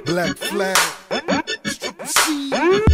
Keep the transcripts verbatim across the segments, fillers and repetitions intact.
Black Flag, Triple C,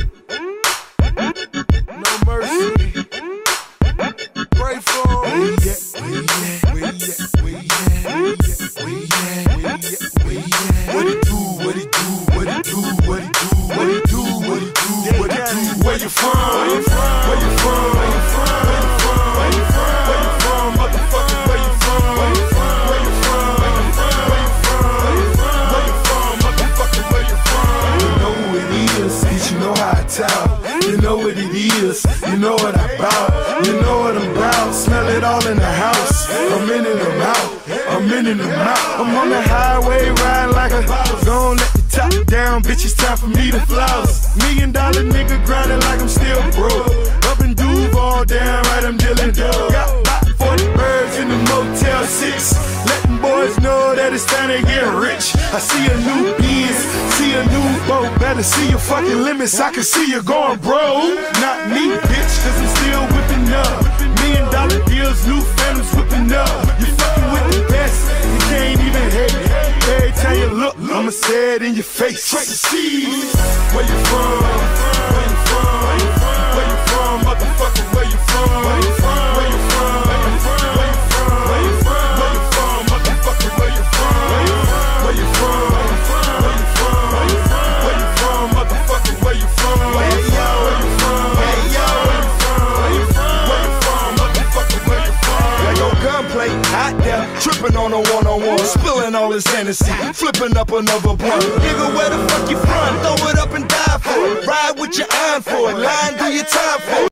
No Mercy, pray for him. Where he at, where he at, where he at, where he at, where he at, where he at, what he do, what he do, what he do, what he do, what he do, what he do, what he do, where you from, where you from, where you from, where you from, where you from, where you from, where you from, motherfucker, where you from, where you from, where you from, where you from, where you from, where you from, where you from, motherfucker, where you from. You know who it is, bitch, you know how I talk. You know what it is, you know what I bout, you know what I'm about. Smell it all in the house, I'm in and I'm out, I'm in and I'm out. I'm on the highway riding like a gon' let the top down, bitch, it's time for me to floss. Million dollar nigga grinding like I'm still broke. Up in Duval, damn right, I'm dealing dope. Got about forty birds in the Motel six, letting boys know that it's time to get rich. I see a new Benz, see a new boat, better see your fucking limits, I can see you going broke. Not me, bitch, cause I'm still whipping up. Million dollar deals, new families whipping up. You fucking with the best, you can't even hate. Every time you look, I'ma say it in your face. Try to see where you from, where you from, where you from, motherfucker, where you from, where you from, where you from, where you from, where you from, where you from, where you from, motherfucker, where you from, where you from, where you from, where you from, where you from, where you from, where you from, motherfucker, where you from, where you from, where you from, where you from, where you from, where you from, motherfucker, where you from. Got your gunplay out there, tripping on a one-on-one, spilling all this Hennessy, flipping up another blunt. Nigga, where the fuck you from? Throw it up and die for it. Ride with your iron for it. Line, do your time for it.